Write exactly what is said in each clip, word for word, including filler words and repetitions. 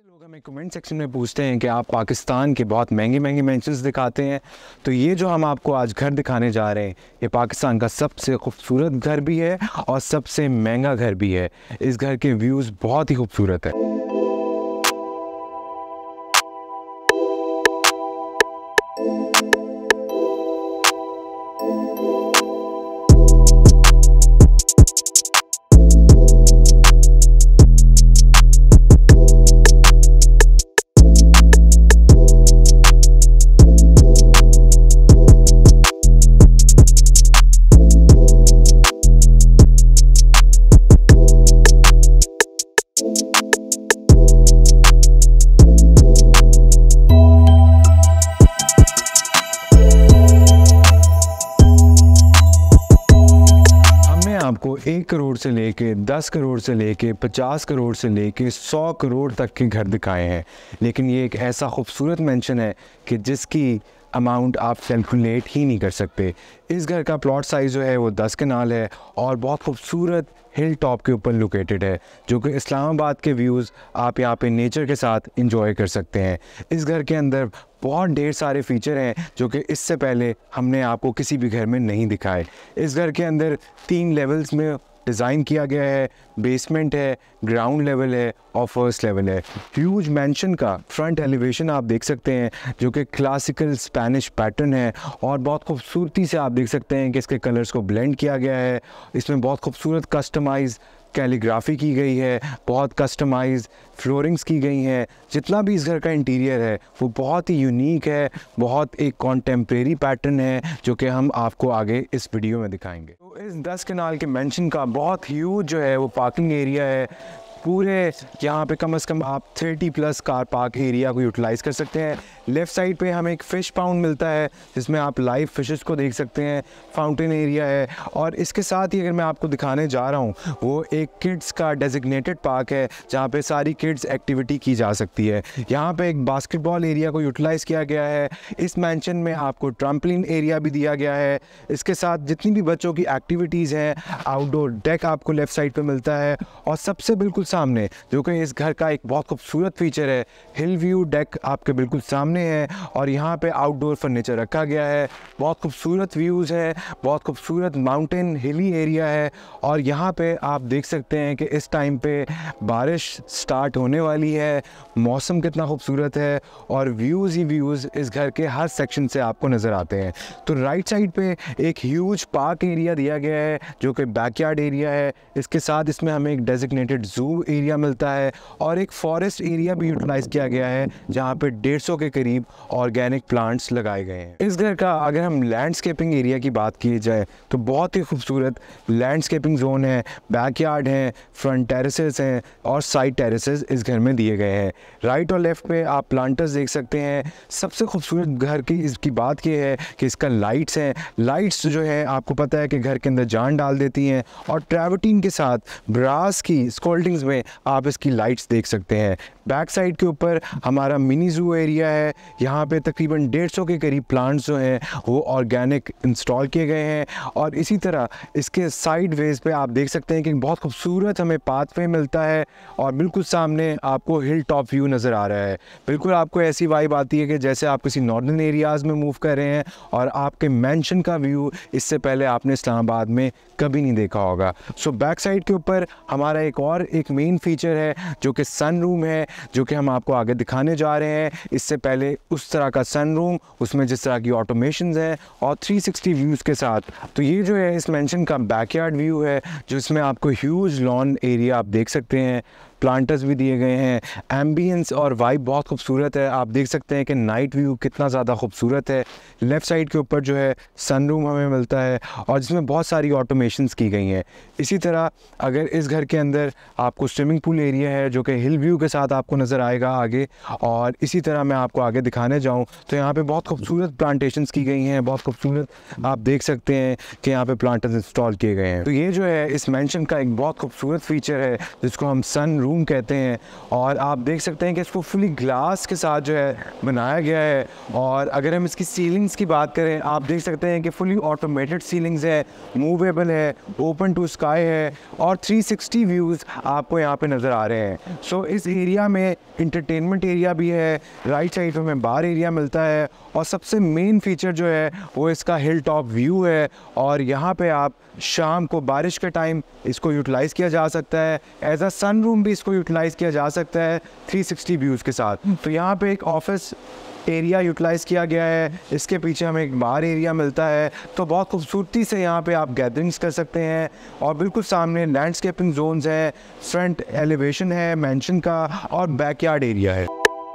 लोग हमें comment section में पूछते हैं कि आप पाकिस्तान के बहुत महंगे महंगे मैंशंस दिखाते हैं। तो ये जो हम आपको आज घर दिखाने जा रहे हैं, ये पाकिस्तान का सबसे खूबसूरत घर भी है और सबसे महंगा घर भी है। इस घर के व्यूज़ बहुत ही खूबसूरत है। आपको एक करोड़ से लेके दस करोड़ से लेके पचास करोड़ से लेके सौ करोड़ तक के घर दिखाए हैं, लेकिन ये एक ऐसा खूबसूरत मेंशन है कि जिसकी अमाउंट आप कैलकुलेट ही नहीं कर सकते। इस घर का प्लॉट साइज़ जो है वो दस कनाल है और बहुत खूबसूरत हिल टॉप के ऊपर लोकेटेड है, जो कि इस्लामाबाद के व्यूज़ आप यहाँ पे नेचर के साथ इंजॉय कर सकते हैं। इस घर के अंदर बहुत ढेर सारे फीचर हैं जो कि इससे पहले हमने आपको किसी भी घर में नहीं दिखाए। इस घर के अंदर तीन लेवल्स में डिज़ाइन किया गया है। बेसमेंट है, ग्राउंड लेवल है और फर्स्ट लेवल है। ह्यूज मैंशन का फ्रंट एलिवेशन आप देख सकते हैं जो कि क्लासिकल स्पेनिश पैटर्न है और बहुत खूबसूरती से आप देख सकते हैं कि इसके कलर्स को ब्लेंड किया गया है। इसमें बहुत खूबसूरत कस्टमाइज कैलीग्राफी की गई है, बहुत कस्टमाइज फ्लोरिंग्स की गई हैं। जितना भी इस घर का इंटीरियर है वो बहुत ही यूनिक है, बहुत एक कॉन्टेम्प्रेरी पैटर्न है जो कि हम आपको आगे इस वीडियो में दिखाएंगे। तो इस दस कनाल के मेंशन का बहुत ह्यूज जो है वो पार्किंग एरिया है। पूरे यहाँ पे कम से कम आप तीस प्लस कार पार्क एरिया को यूटिलाइज़ कर सकते हैं। लेफ़्ट साइड पे हमें एक फ़िश पाउंड मिलता है जिसमें आप लाइव फिशेस को देख सकते हैं। फाउंटेन एरिया है और इसके साथ ही अगर मैं आपको दिखाने जा रहा हूँ वो एक किड्स का डेजिग्नेटेड पार्क है जहाँ पे सारी किड्स एक्टिविटी की जा सकती है। यहाँ पे एक बास्केटबॉल एरिया को यूटिलाइज़ किया गया है। इस मैंशन में आपको ट्रम्पलिन एरिया भी दिया गया है। इसके साथ जितनी भी बच्चों की एक्टिविटीज़ हैं, आउटडोर डेक आपको लेफ़्ट साइड पर मिलता है। और सबसे बिल्कुल सामने जो कि इस घर का एक बहुत खूबसूरत फीचर है, हिल व्यू डेक आपके बिल्कुल सामने है और यहाँ पे आउटडोर फर्नीचर रखा गया है। बहुत खूबसूरत व्यूज़ है, बहुत खूबसूरत माउंटेन हिली एरिया है और यहाँ पे आप देख सकते हैं कि इस टाइम पे बारिश स्टार्ट होने वाली है। मौसम कितना खूबसूरत है और व्यूज़ ही व्यूज़ इस घर के हर सेक्शन से आपको नज़र आते हैं। तो राइट साइड पे एक ह्यूज पार्क एरिया दिया गया है जो कि बैकयार्ड एरिया है। इसके साथ इसमें हमें एक डेजिग्नेटेड जू एरिया मिलता है और एक फॉरेस्ट एरिया भी यूटिलाइज़ किया गया है जहाँ पे डेढ़ सौ के करीब ऑर्गेनिक प्लांट्स लगाए गए हैं। इस घर का अगर हम लैंडस्केपिंग एरिया की बात की जाए तो बहुत ही खूबसूरत लैंडस्केपिंग जोन है, बैकयार्ड है, फ्रंट टेरेसेस हैं और साइड टेरेसेस इस घर में दिए गए हैं। राइट और लेफ़्ट पे आप प्लांटर्स देख सकते हैं। सबसे खूबसूरत घर की इसकी बात यह है कि इसका लाइट्स हैं। लाइट्स जो है आपको पता है कि घर के अंदर जान डाल देती हैं और ट्रैवर्टीन के साथ ब्रास की स्कोल्डिंग्स में आप इसकी लाइट्स देख सकते हैं। बैक साइड के ऊपर हमारा मिनी जू एरिया है। यहाँ पे तकरीबन डेढ़ सौ के करीब प्लांट्स जो हैं वो ऑर्गेनिक इंस्टॉल किए गए हैं और इसी तरह इसके साइड वेज पे आप देख सकते हैं कि बहुत खूबसूरत हमें पाथवे मिलता है और बिल्कुल सामने आपको हिल टॉप व्यू नज़र आ रहा है। बिल्कुल आपको ऐसी वाइब आती है कि जैसे आप किसी नॉर्दर्न एरियाज़ में मूव कर रहे हैं और आपके मैंशन का व्यू इससे पहले आपने इस्लामाबाद में कभी नहीं देखा होगा। सो बैक साइड के ऊपर हमारा एक और एक मेन फीचर है जो कि सन रूम है, जो कि हम आपको आगे दिखाने जा रहे हैं। इससे पहले उस तरह का सन रूम, उसमें जिस तरह की ऑटोमेशंस हैं और तीन सौ साठ व्यूज़ के साथ। तो ये जो है इस मेंशन का बैकयार्ड व्यू है जिसमें आपको ह्यूज लॉन एरिया आप देख सकते हैं। प्लांटर्स भी दिए गए हैं। एम्बियंस और वाइब बहुत खूबसूरत है। आप देख सकते हैं कि नाइट व्यू कितना ज़्यादा खूबसूरत है। लेफ़्ट साइड के ऊपर जो है सनरूम हमें मिलता है और जिसमें बहुत सारी ऑटोमेशंस की गई हैं। इसी तरह अगर इस घर के अंदर आपको स्विमिंग पूल एरिया है जो कि हिल व्यू के साथ आपको नज़र आएगा आगे, और इसी तरह मैं आपको आगे दिखाने जाऊँ तो यहाँ पर बहुत खूबसूरत प्लांटेशंस की गई हैं। बहुत खूबसूरत आप देख सकते हैं कि यहाँ पर प्लांटर्स इंस्टॉल किए गए हैं। तो ये जो है इस मैंशन का एक बहुत खूबसूरत फीचर है जिसको हम सन रूम कहते हैं। और आप देख सकते हैं कि इसको फुली ग्लास के साथ जो है बनाया गया है। और अगर हम इसकी सीलिंग्स की बात करें, आप देख सकते हैं कि फुली ऑटोमेटेड सीलिंग्स है, मूवेबल है, ओपन टू स्काई है और थ्री सिक्सटी व्यूज़ आपको यहाँ पे नज़र आ रहे हैं। सो so, इस एरिया में इंटरटेनमेंट एरिया भी है, राइट साइड पे हमें बार एरिया मिलता है और सबसे मेन फीचर जो है वो इसका हिल टॉप व्यू है। और यहाँ पे आप शाम को बारिश के टाइम इसको यूटिलाइज़ किया जा सकता है, एज अ सन रूम भी इसको यूटिलाइज़ किया जा सकता है थ्री सिक्सटी व्यूज़ के साथ। तो यहाँ पे एक ऑफिस एरिया यूटिलाइज़ किया गया है, इसके पीछे हमें एक बार एरिया मिलता है। तो बहुत खूबसूरती से यहाँ पे आप गैदरिंग्स कर सकते हैं। और बिल्कुल सामने लैंडस्केपिंग जोन्स है, फ्रंट एलिवेशन है मेंशन का और बैकयार्ड एरिया है।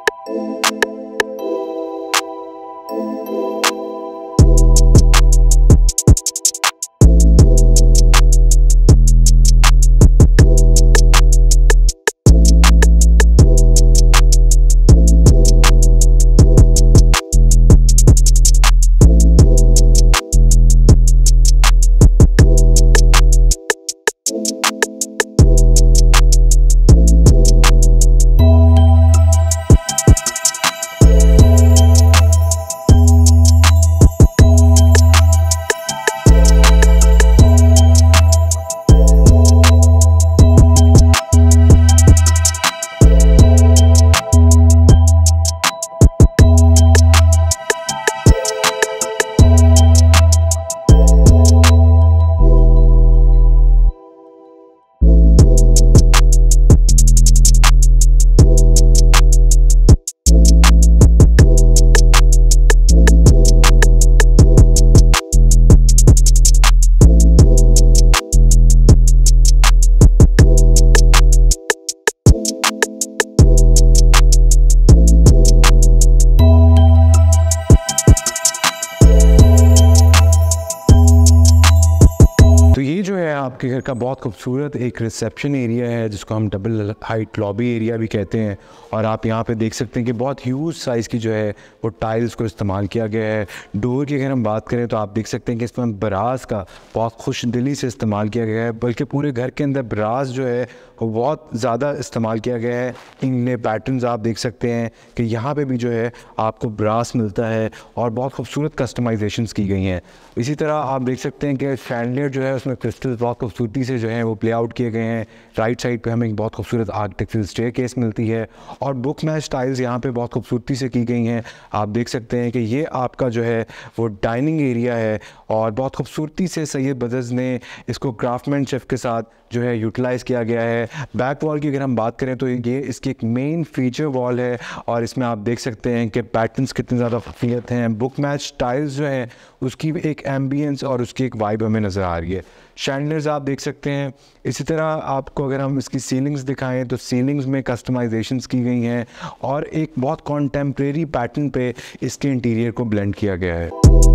आपके घर का बहुत खूबसूरत एक रिसेप्शन एरिया है जिसको हम डबल हाइट लॉबी एरिया भी कहते हैं। और आप यहाँ पे देख सकते हैं कि बहुत ह्यूज साइज़ की जो है वो टाइल्स को इस्तेमाल किया गया है। डोर की अगर हम बात करें तो आप देख सकते हैं कि इसमें बराज का बहुत खुश दिली से इस्तेमाल किया गया है, बल्कि पूरे घर के अंदर बराज जो है वो बहुत ज़्यादा इस्तेमाल किया गया है। इनले पैटर्न्स आप देख सकते हैं कि यहाँ पे भी जो है आपको ब्रास मिलता है और बहुत खूबसूरत कस्टमाइजेशंस की गई हैं। इसी तरह आप देख सकते हैं कि शैंडलियर जो है उसमें क्रिस्टल बहुत खूबसूरती से जो है वो प्ले आउट किए गए हैं। राइट साइड पे हमें एक बहुत खूबसूरत आर्किटेक्चरल स्टेयरकेस मिलती है और बुक मैच टाइल्स यहाँ पे बहुत खूबसूरती से की गई हैं। आप देख सकते हैं कि ये आपका जो है वो डाइनिंग एरिया है और बहुत खूबसूरती से सैयद ब्रदर्स ने इसको क्राफ्टमैनशिप के साथ जो है यूटिलाइज़ किया गया है। बैक वॉल की अगर हम बात करें तो ये इसकी एक मेन फीचर वॉल है और इसमें आप देख सकते हैं कि पैटर्न्स कितने ज़्यादा खूबसूरत हैं। बुक मैच टाइल्स जो हैं उसकी एक एम्बियंस और उसकी एक वाइब हमें नज़र आ रही है। शैंडलर्स आप देख सकते हैं। इसी तरह आपको अगर हम इसकी सीलिंग्स दिखाएं तो सीलिंग्स में कस्टमाइजेशंस की गई हैं और एक बहुत कॉन्टेम्प्रेरी पैटर्न पे इसके इंटीरियर को ब्लेंड किया गया है।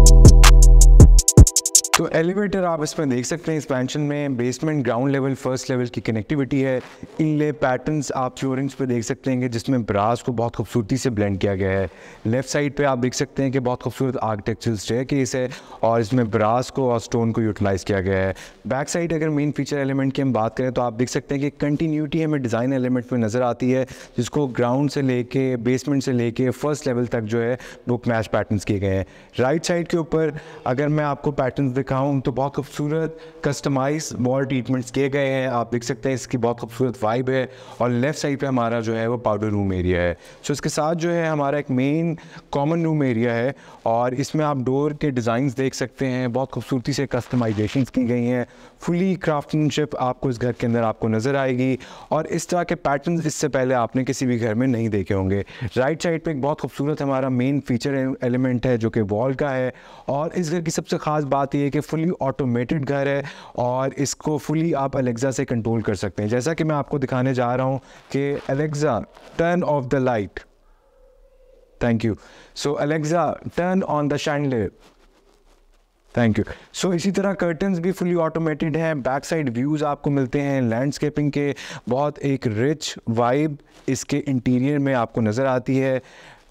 तो एलिवेटर आप इसमें देख सकते हैं, एक्सपेंशन में basement ground level first level की कनेक्टिविटी है। इनले पैटर्न्स आप फ्लोरिंग्स पे देख सकते हैं कि जिसमें ब्रास को बहुत खूबसूरती से ब्लेंड किया गया है। लेफ़्ट साइड पे आप देख सकते हैं कि बहुत खूबसूरत आर्किटेक्चरल स्टेयरकेस है और इसमें ब्रास को और स्टोन को यूटिलाइज़ किया गया है। बैक साइड अगर मेन फीचर एलिमेंट की हम बात करें तो आप देख सकते हैं कि कंटिन्यूटी हमें डिज़ाइन एलिमेंट में नज़र आती है, जिसको ग्राउंड से लेके बेसमेंट से लेके फर्स्ट लेवल तक जो है बुक मैच पैटर्न्स किए गए हैं। राइट साइड के ऊपर अगर मैं आपको पैटर्न्स दिखाऊं तो बहुत खूबसूरत कस्टमाइज वॉल ट्रीटमेंट्स किए गए हैं। आप देख सकते हैं इसकी बहुत खूबसूरत वाइब है। और लेफ़्ट साइड पे हमारा जो है वो पाउडर रूम एरिया है। सो इसके साथ जो है हमारा एक मेन कॉमन रूम एरिया है और इसमें आप डोर के डिज़ाइंस देख सकते हैं, बहुत खूबसूरती से कस्टमाइजेशंस की गई हैं। फुली क्राफ्टमैनशिप आपको इस घर के अंदर आपको नज़र आएगी और इस तरह के पैटर्न्स इससे पहले आपने किसी भी घर में नहीं देखे होंगे। राइट साइड पे एक बहुत खूबसूरत हमारा मेन फीचर एलिमेंट है जो कि वॉल का है। और इस घर की सबसे ख़ास बात यह है कि फुली ऑटोमेटेड घर है और इसको फुली आप अलेक्सा से कंट्रोल कर सकते हैं। जैसा कि मैं आपको दिखाने जा रहा हूँ कि Alexa turn off the light, thank you. So Alexa turn on the chandelier, thank you. So इसी तरह कर्टन्स भी फुली ऑटोमेटेड हैं। बैक साइड व्यूज़ आपको मिलते हैं लैंडस्केपिंग के, बहुत एक रिच वाइब इसके इंटीरियर में आपको नज़र आती है।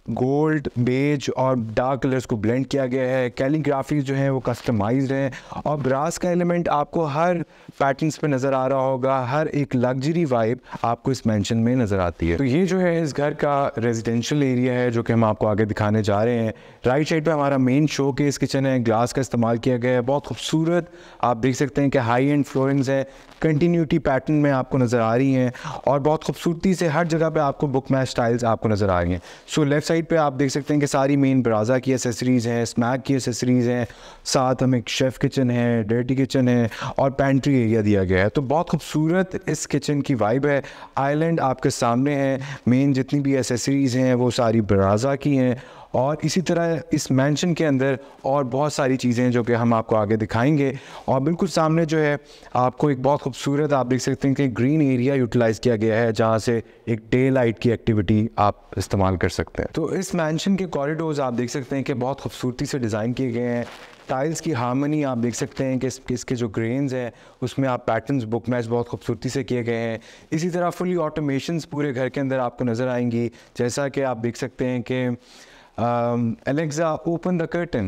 गोल्ड, बेज और डार्क कलर्स को ब्लेंड किया गया है। कैलीग्राफी जो है वो कस्टमाइज्ड है और ब्रास का एलिमेंट आपको हर पैटर्न्स पे नज़र आ रहा होगा। हर एक लग्जरी वाइब आपको इस मेंशन में नज़र आती है। तो ये जो है इस घर का रेजिडेंशियल एरिया है जो कि हम आपको आगे दिखाने जा रहे हैं। राइट साइड पे हमारा मेन शो केस किचन है, ग्लास का इस्तेमाल किया गया है, बहुत खूबसूरत। आप देख सकते हैं कि हाई एंड फ्लोरिंग्स है, कंटिन्यूटी पैटर्न में आपको नज़र आ रही हैं और बहुत खूबसूरती से हर जगह पे आपको बुक मैच स्टाइल्स आपको नज़र आ रही हैं। सो लेफ़्ट साइड पे आप देख सकते हैं कि सारी मेन बराजा की एसेसरीज़ हैं, स्मैक की एसेसरीज़ हैं, साथ हमें एक शेफ़ किचन है, डर्टी किचन है और पेंट्री एरिया दिया गया है। तो बहुत खूबसूरत इस किचन की वाइब है। आइलैंड आपके सामने है, मेन जितनी भी एसेसरीज़ हैं वो सारी बराजा की हैं और इसी तरह इस मैंशन के अंदर और बहुत सारी चीज़ें जो कि हम आपको आगे दिखाएंगे। और बिल्कुल सामने जो है आपको एक बहुत खूबसूरत आप देख सकते हैं कि ग्रीन एरिया यूटिलाइज़ किया गया है जहाँ से एक डे लाइट की एक्टिविटी आप इस्तेमाल कर सकते हैं। तो इस मैंशन के कॉरिडोर्स आप देख सकते हैं कि बहुत खूबसूरती से डिज़ाइन किए गए हैं। टाइल्स की हार्मनी आप देख सकते हैं कि इस, इसके जो ग्रेन्स हैं उसमें आप पैटर्न्स बुक मैच बहुत खूबसूरती से किए गए हैं। इसी तरह फुली ऑटोमेशंस पूरे घर के अंदर आपको नज़र आएंगी, जैसा कि आप देख सकते हैं कि एलेक्सा ओपन द कर्टन।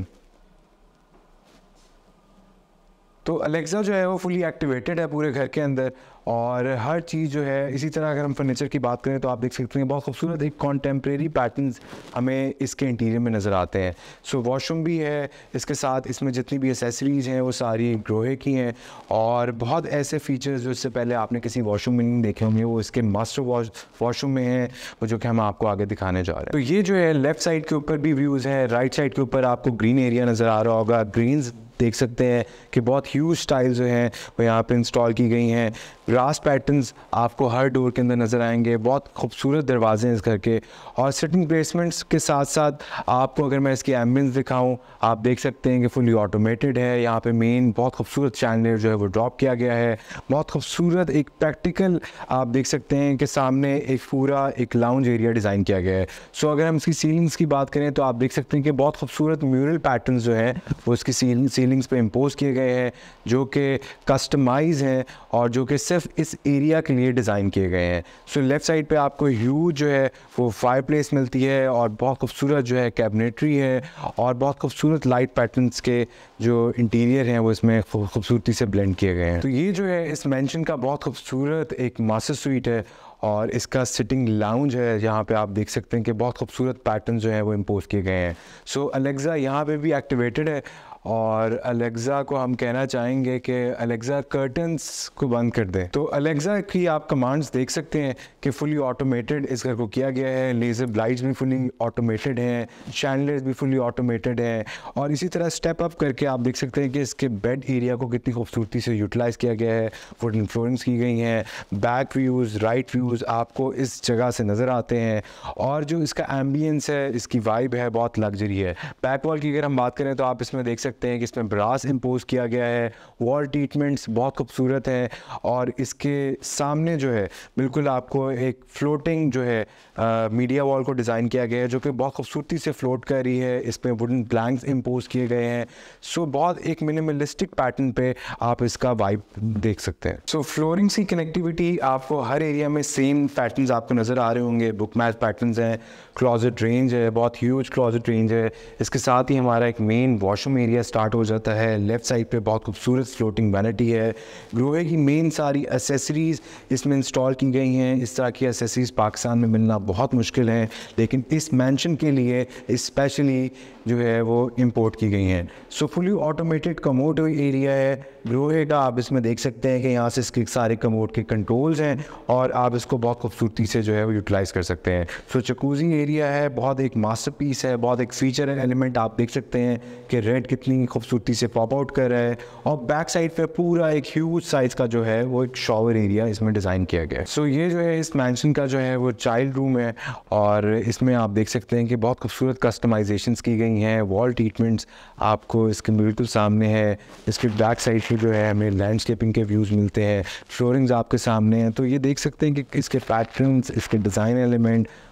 तो अलेक्सा जो है वो फुली एक्टिवेटेड है पूरे घर के अंदर और हर चीज़ जो है। इसी तरह अगर हम फर्नीचर की बात करें तो आप देख सकते हैं बहुत खूबसूरत एक कॉन्टेम्प्रेरी पैटर्न्स हमें इसके इंटीरियर में नज़र आते हैं। सो वॉशरूम भी है, इसके साथ इसमें जितनी भी एसेसरीज़ हैं वो सारी ग्रोहे की हैं और बहुत ऐसे फीचर्स जो इससे पहले आपने किसी वॉशरूम में नहीं देखे होंगे वो इसके मास्टर वॉश वॉशरूम में हैं, वो जो कि हम आपको आगे दिखाने जा रहे हैं। तो ये जो है लेफ़्ट साइड के ऊपर भी व्यूज़ हैं, राइट साइड के ऊपर आपको ग्रीन एरिया नज़र आ रहा होगा। ग्रीन्स देख सकते हैं कि बहुत ह्यूज स्टाइल जो हैं वो यहाँ पे इंस्टॉल की गई हैं। ग्रास पैटर्न्स आपको हर डोर के अंदर नज़र आएंगे। बहुत खूबसूरत दरवाजे हैं इस घर के और सिटिंग प्लेसमेंट्स के साथ साथ आपको अगर मैं इसकी एम्बियंस दिखाऊं आप देख सकते हैं कि फुली ऑटोमेटेड है। यहाँ पे मेन बहुत खूबसूरत चैनलर जो है वो ड्रॉप किया गया है। बहुत खूबसूरत एक प्रैक्टिकल आप देख सकते हैं कि सामने एक पूरा एक लाउंज एरिया डिज़ाइन किया गया है। सो अगर हम इसकी सीलिंग्स की बात करें तो आप देख सकते हैं कि बहुत खूबसूरत म्यूरल पैटर्न्स जो है वो इसकी सीलिंग सीलिंग्स पे इम्पोज किए गए हैं जो कि कस्टमाइज हैं और जो कि सिर्फ इस एरिया के लिए डिज़ाइन किए गए हैं। सो लेफ़्ट साइड पे आपको ह्यूज जो है वो फायर प्लेस मिलती है और बहुत खूबसूरत जो है कैबिनेटरी है और बहुत खूबसूरत लाइट पैटर्न्स के जो इंटीरियर हैं वो इसमें खूबसूरती से ब्लेंड किए गए हैं। तो ये जो है इस मेंशन का बहुत खूबसूरत एक मास्टर स्वीट है और इसका सिटिंग लाउंज है जहाँ पे आप देख सकते हैं कि बहुत खूबसूरत पैटर्न जो है वो इम्पोज किए गए हैं। सो अलेक्सा यहाँ पे भी एक्टिवेटेड है और अलेक्सा को हम कहना चाहेंगे कि अलेक्सा कर्टन्स को बंद कर दें। तो अलेक्सा की आप कमांड्स देख सकते हैं कि फुली ऑटोमेटेड इस घर को किया गया है। लेज़र लाइट्स भी फुली ऑटोमेटेड हैं, शैंडलर्स भी फुली ऑटोमेटेड हैं और इसी तरह स्टेप अप करके आप देख सकते हैं कि इसके बेड एरिया को कितनी खूबसूरती से यूटिलाइज़ किया गया है। वुडन फ्लोरिंग्स की गई हैं, बैक व्यूज़ राइट व्यूज़ आपको इस जगह से नज़र आते हैं और जो इसका एम्बियंस है, इसकी वाइब है, बहुत लग्जरी है। बैक वॉल की अगर हम बात करें तो आप इसमें देख सकते हैं कि इसमें ब्रास इम्पोज किया गया है। वॉल ट्रीटमेंट्स बहुत खूबसूरत है और इसके सामने जो है बिल्कुल आपको एक फ्लोटिंग जो है मीडिया वॉल को डिज़ाइन किया गया है जो कि बहुत खूबसूरती से फ्लोट कर रही है। इसमें वुडन प्लैंक्स इम्पोज किए गए हैं। सो बहुत एक मिनिमलिस्टिक पैटर्न पे आप इसका वाइब देख सकते हैं। सो फ्लोरिंग की कनेक्टिविटी आपको हर एरिया में सेम पैटर्न्स आपको नज़र आ रहे होंगे। बुक मैच पैटर्न्स हैं, क्लॉजेट रेंज है, बहुत ह्यूज क्लॉजेट रेंज है। इसके साथ ही हमारा एक मेन वॉशरूम एरिया स्टार्ट हो जाता है। लेफ़्ट साइड पे बहुत खूबसूरत फ्लोटिंग वैनिटी है। ग्रोहे की मेन सारी एसेसरीज़ इसमें इंस्टॉल की गई हैं। इस तरह की एसेसरीज़ पाकिस्तान में मिलना बहुत मुश्किल है लेकिन इस मैंशन के लिए स्पेशली जो है वो इंपोर्ट की गई हैं। So fully automated commode area है ग्रोहे का। आप इसमें देख सकते हैं कि यहाँ से इसके सारे कमोड के कंट्रोल्स हैं और आप इसको बहुत खूबसूरती से जो है वो यूटिलाइज़ कर सकते हैं। सो जकूज़ी एरिया है, बहुत एक मास्टरपीस है, बहुत एक फीचर एलिमेंट आप देख सकते हैं कि रेड कितनी खूबसूरती से पॉप आउट कर रहा है और बैक साइड पे पूरा एक ह्यूज साइज़ का जो है वो एक शॉवर एरिया इसमें डिज़ाइन किया गया है। सो ये जो है इस मैंशन का जो है वो चाइल्ड रूम है और इसमें आप देख सकते हैं कि बहुत खूबसूरत कस्टमाइजेशंस की गई हैं। वॉल ट्रीटमेंट्स आपको इसके बिल्कुल सामने है। इसके बैक साइड से जो है हमें लैंडस्केपिंग के व्यूज़ मिलते हैं। फ्लोरिंग्स आपके सामने हैं। तो ये देख सकते हैं कि इसके पैटर्न्स, इसके डिज़ाइन एलिमेंट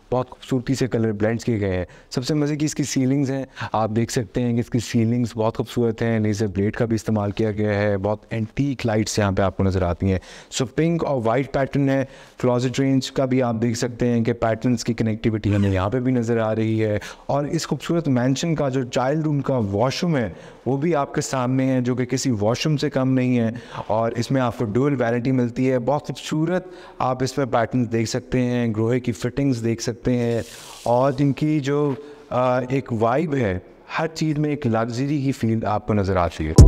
बहुत खूबसूरती से कलर ब्लेंड्स किए गए हैं। सबसे मज़े की इसकी सीलिंग्स हैं, आप देख सकते हैं कि इसकी सीलिंग्स बहुत खूबसूरत हैं, लेज़र ब्लेड का भी इस्तेमाल किया गया है, बहुत एंटीक लाइट्स यहाँ पे आपको नज़र आती हैं। सो पिंक और वाइट पैटर्न है। क्लोजेट रेंज का भी आप देख सकते हैं कि पैटर्न्स की कनेक्टिविटी हमें यहाँ पे भी नज़र आ रही है। और इस खूबसूरत मैंशन का जो चाइल्ड रूम का वॉशरूम है वो भी आपके सामने है, जो कि किसी वॉशरूम से कम नहीं है। और इसमें आपको डुअल वैनिटी मिलती है, बहुत खूबसूरत आप इसमें पैटर्न देख सकते हैं, ग्रोहे की फिटिंग्स देख सकते हैं। और इनकी जो आ, एक वाइब है, हर चीज़ में एक लग्जरी की फील आपको नज़र आती है।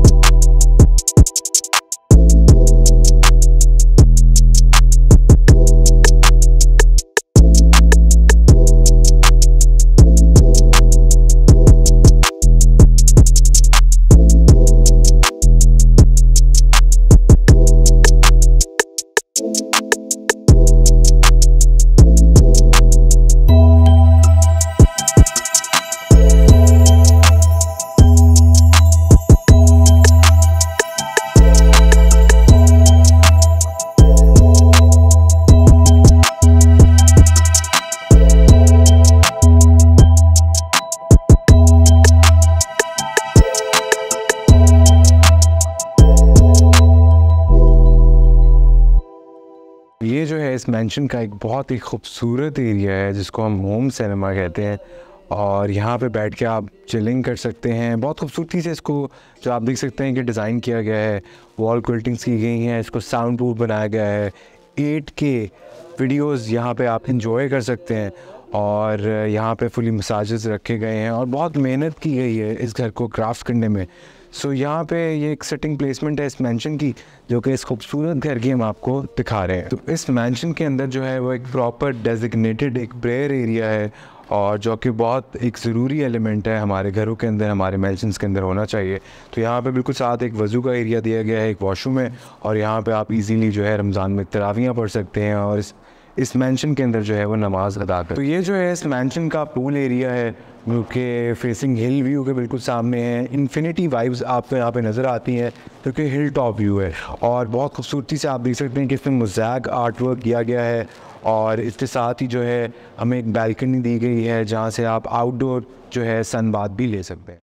ये जो है इस मैंशन का एक बहुत ही खूबसूरत एरिया है जिसको हम होम सिनेमा कहते हैं। और यहाँ पे बैठ के आप चिलिंग कर सकते हैं। बहुत खूबसूरती से इसको जो आप देख सकते हैं कि डिज़ाइन किया गया है, वॉल क्विल्टिंग्स की गई हैं, इसको साउंड प्रूफ बनाया गया है। एट के वीडियोस यहाँ पे आप इंजॉय कर सकते हैं। और यहाँ पे फुली मसाजेस रखे गए हैं और बहुत मेहनत की गई है इस घर को क्राफ्ट करने में। सो so, यहाँ पे ये एक सेटिंग प्लेसमेंट है इस मैंशन की, जो कि इस खूबसूरत घर की हम आपको दिखा रहे हैं। तो इस मैंशन के अंदर जो है वो एक प्रॉपर डेजिग्नेटेड एक प्रेयर एरिया है, और जो कि बहुत एक ज़रूरी एलिमेंट है हमारे घरों के अंदर, हमारे मैंशंस के अंदर होना चाहिए। तो यहाँ पे बिल्कुल साथ एक वज़ू का एरिया दिया गया है, एक वॉशरूम है, और यहाँ पे आप इजीली जो है रमज़ान में तरावियाँ पढ़ सकते हैं और इस इस मैंशन के अंदर जो है वो नमाज़ अदा कर। तो ये जो है इस मैंशन का पूल एरिया है, जो कि फेसिंग हिल व्यू के बिल्कुल सामने है। इन्फिनिटी वाइब्स आपको यहाँ पे नज़र आती हैं, क्योंकि हिल टॉप व्यू है। और बहुत खूबसूरती से आप देख सकते हैं कि इसमें मोज़ैक आर्ट वर्क किया गया है। और इसके साथ ही जो है हमें एक बैल्कनी दी गई है, जहाँ से आप आउटडोर जो है सन बाथ भी ले सकते हैं।